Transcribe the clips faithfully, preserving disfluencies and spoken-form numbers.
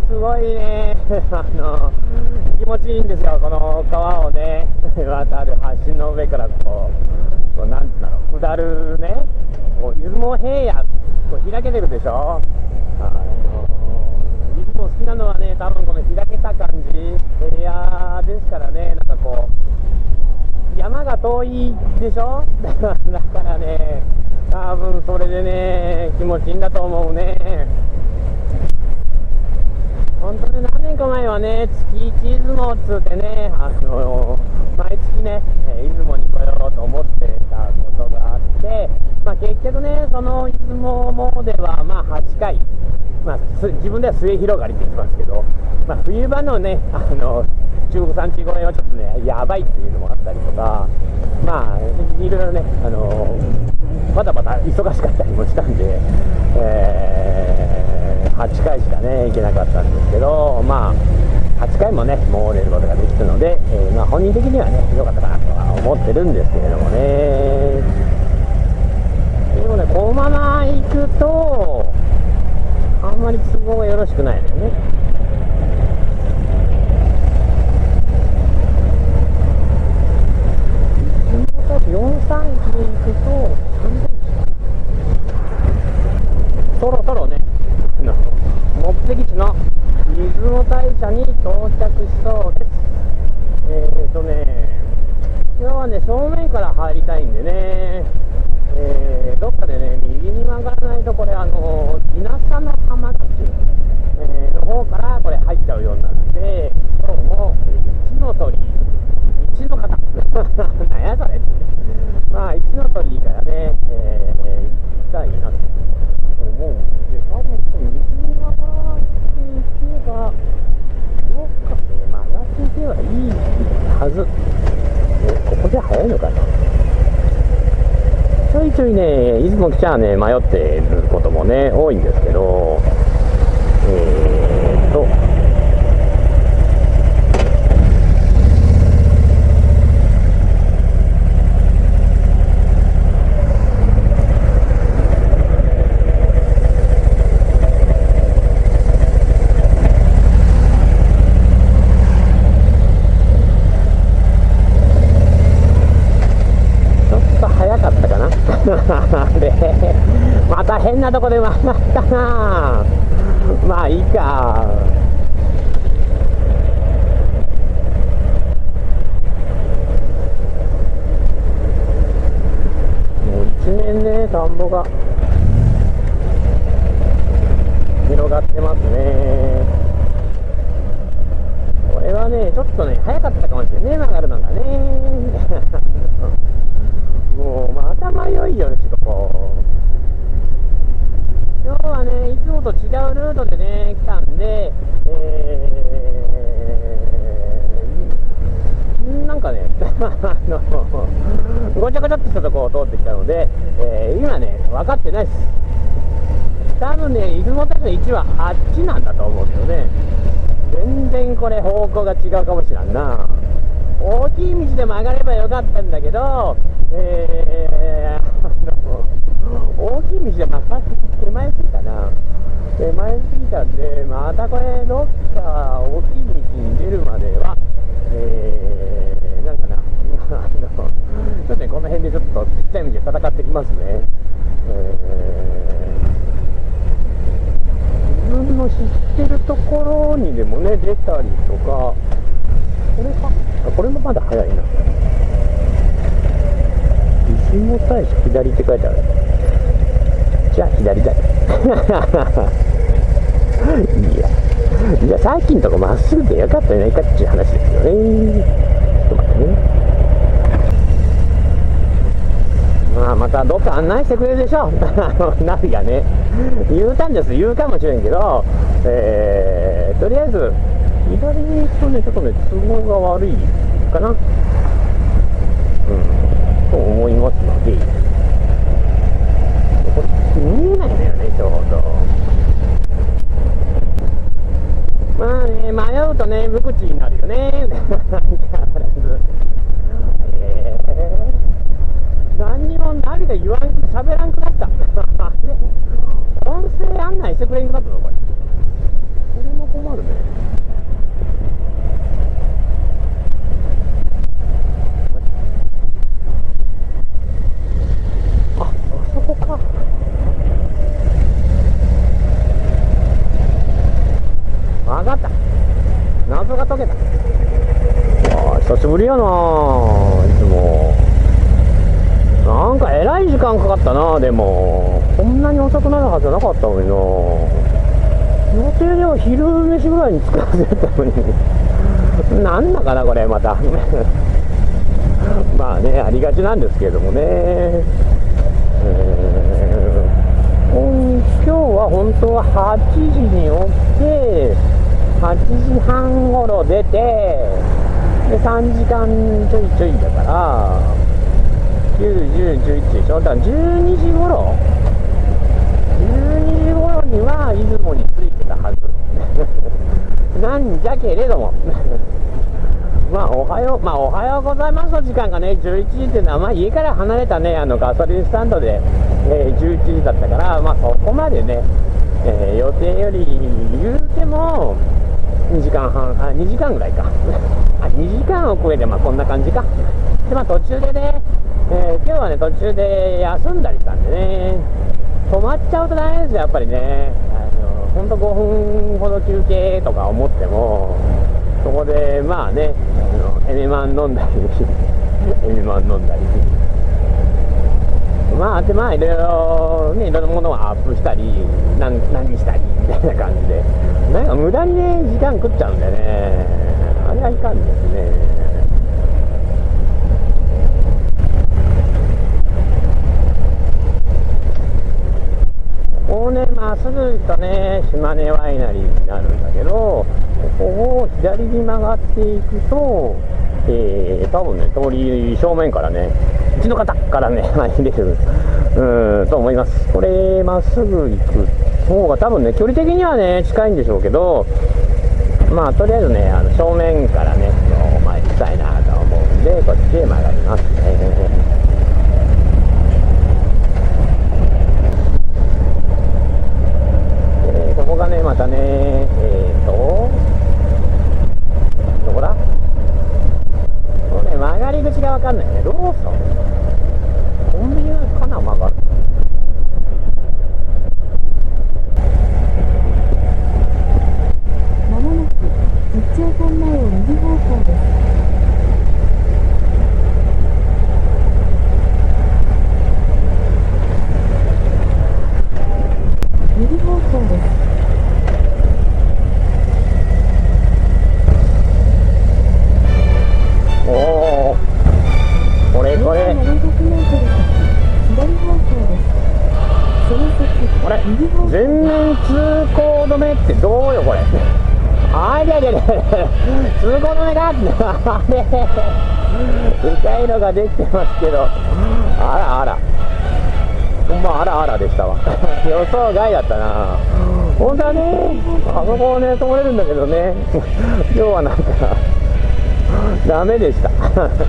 すごいねあの気持ちいいんですよ、この川をね渡る橋の上からこう、こうなんていうんだろう、下るね、こう出雲平野、こう開けてるでしょ。あの出雲好きなのはね、多分この開けた感じ、平野ですからね、なんかこう山が遠いでしょだからね、多分それでね気持ちいいんだと思うね。本当に何年か前はね、月一出雲っつってね、あの毎月ね、出雲に来ようと思ってたことがあって、まあ、結局ね、その出雲詣ではまあはちかい、まあ、自分では末広がりって言ってますけど、まあ、冬場のね、あの中国山地越えはちょっとね、やばいっていうのもあったりとか、まあ、いろいろね、あのバタバタ忙しかったりもしたんで、えー、はちかいしかね、行けなかったんですけど、まあ、はちかいもね、詣れることができたので、えーまあ、本人的にはね、良かったかなとは思ってるんですけれどもね。でもね、このまま行くと、あんまり都合がよろしくないのよね。よんさんきで行くとそろそろね、目的地の出雲大社に到着しそうです。えーとね今日はね、正面から入りたいんでね、えー、どっかでね、右に曲がらないと、これあの稲佐の浜だっけ、えー、の方からこれ入っちゃうようになるんで、今日も一の鳥一の方なんやそれまあ一の鳥居からね、えー、行きたいなと思うんで、多分右に曲がっていけばどっかで曲がっていけばいいはず。ここじゃ早いのかな。ちょいちょいね、出雲来ちゃね、迷っていることもね多いんですけど、えーっとでまた変なとこで曲がったな。まあいいか。もう一面ね、田んぼが広がってますね。これはね、ちょっとね早かったかもしれないね、曲がるのがねもうまた迷いよね、ちょっとこう今日はね、いつもと違うルートでね来たんで、えー、なんかねあのごちゃごちゃっとしたとこを通ってきたので、えー、今ね分かってないです。多分ね、出雲大社の位置はあっちなんだと思うんですよね。全然これ方向が違うかもしれんな。大きい道で曲がればよかったんだけど、えー、あの大きい道で曲がる手前すぎたな。手前すぎたんで、またこれどっか大きい道に出るまでは、えー、なんかな、あのちょっとね、この辺でちょっとちっちゃい道で戦ってきますね。えー、自分の知ってるところにでもね出たりとか、これか、あ、これもまだ早いな。出雲大社左って書いてある。じゃあ左だよいや、じゃあさっきのとこまっすぐでよかったじゃないかっていう話ですよね。ちょっと待ってね。まあまたどっか案内してくれるでしょナビがね言うたんです、言うかもしれんけど、えー、とりあえず左に行くとね、ちょっとね都合が悪いかな、うん、と思いますので、これ見えないのよね、ちょうど。まあね、迷うとね無口になるよね相変わらず。えー、何にもナビが言わん、喋らんくなったね、音声案内してくれんくなったのこれ。これも困るね。 ぶりやな、いつも。なんかえらい時間かかったな。でもこんなに遅くなるはずじゃなかったのにな。予定では昼飯ぐらいに着くはずやったのになんだかなこれまたまあね、ありがちなんですけれどもね。えー、今日は本当ははちじに起きてはちじはんごろ出て、でさんじかんちょいちょいだからきゅう、じゅう、じゅういちでしょ。だからじゅうにじごろじゅうにじごろには出雲に着いてたはずなんじゃけれどもまあおはよう、まあおはようございますの時間がねじゅういちじっていうのは、まあ家から離れたねあのガソリンスタンドで、えー、じゅういちじだったから、まあそこまでね、えー、予定より言うてもにじかんはん、あにじかんぐらいかあにじかんを超えて、まあこんな感じか。でまあ途中でね、えー、今日はね途中で休んだりしたんでね、止まっちゃうと大変ですよやっぱりね。あのほんとごふんほど休憩とか思っても、そこでまあね、あのエメマン飲んだりエメマン飲んだりまあでまあいろいろね、いろんなものをアップしたり何何したりみたいな感じで、なんか無駄にね時間食っちゃうんでね、あれはいかんですね。ここねまっすぐ行くとね島根ワイナリーになるんだけど、ここを左に曲がっていくと、えー、多分ね通り正面からねうちの方からね入れるうんと思います。これまっすぐ行く方が多分ね距離的にはね近いんでしょうけど、まあとりあえずねあの正面からねお参りしたいなと思うんでこっちへ曲がりますね。ここがねまたねえーとどこだこれ、ね、曲がり口が分かんないね。ローソンコンビニかな曲がる。 まもなく日朝本前を右方向です。右方向です。 おお、これこれ。これ全面通行止めってどうよこれ。ありゃりゃりゃ通行止めかあれ深いのができてますけど、あらあらほんまあらあらでしたわ予想外だったな。本当はねあそこをね通れるんだけどね今日はなんかダメでした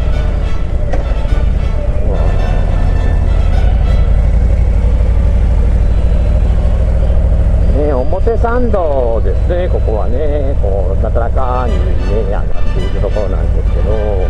ね、表参道ですね。ここはねこうなだらかにね上がっているところなんですけ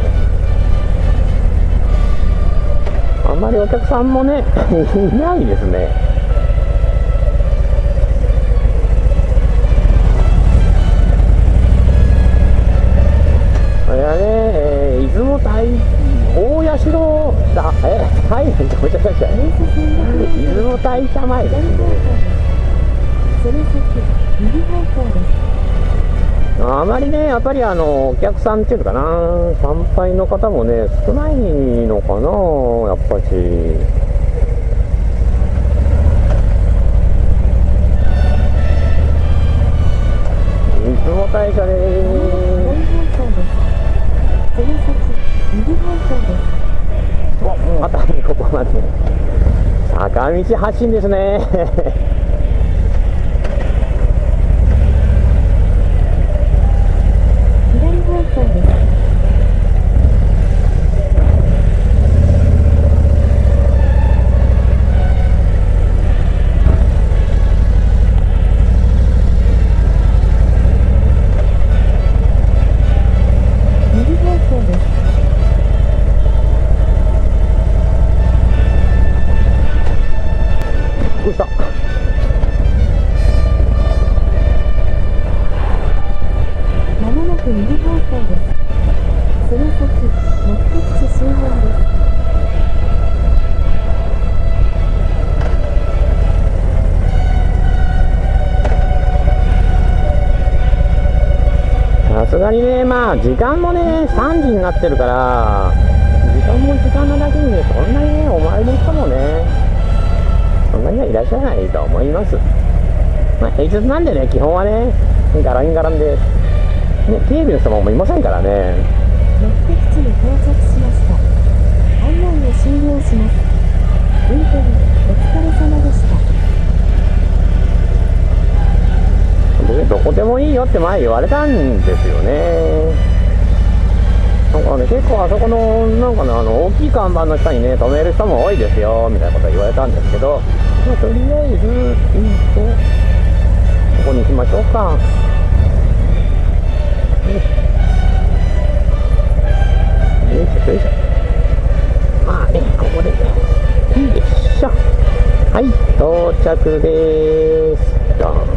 ど、あんまりお客さんもねいないですね。あれはね、えー、出雲大大社だえはいごめんなさい出雲大社前ですね。 それ先右方向です。 あまりねやっぱりあのお客さんっていうのかな、参拝の方もね少ないのかなやっぱし。出雲大社でーす。 それ先右方向です。 おまたねここまで坂道発進ですね左方向です。まもなく右方向です。その先がにね、まあ時間もねさんじになってるから、時間も時間なだけにね、そんなにねお参りの人もねそんなにはいらっしゃらないと思います。まあ平日なんでね、基本はねガランガランで、ね、警備の人もいませんからね。 目的地に到着しました。案内を終了します。運転お疲れ様でした。 僕どこでもいいよって前言われたんですよね。なんかね、結構あそこのなんかね、あの大きい看板の下にね止める人も多いですよみたいなこと言われたんですけど、まあ、とりあえず、うんとここに行きましょうか。よいしょよいしょ。まあね、ここでよいしょ。はい、到着です。じゃん。